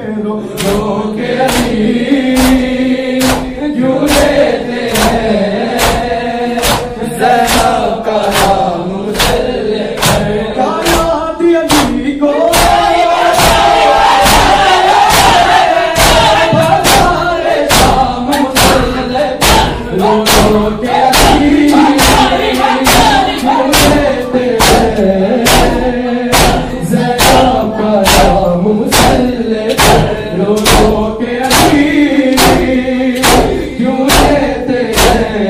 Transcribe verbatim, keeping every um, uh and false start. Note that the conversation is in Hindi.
रो रो के अली क्यों लेते हैं ज़ैनब का नाम मुसल्ले क्या याद अली को बाज़ारे शाम मुसल्ले रो रो के अली क्यों लेते हैं ज़ैनब का नाम मुसल्ले रो रो के अली क्यों लेते हैं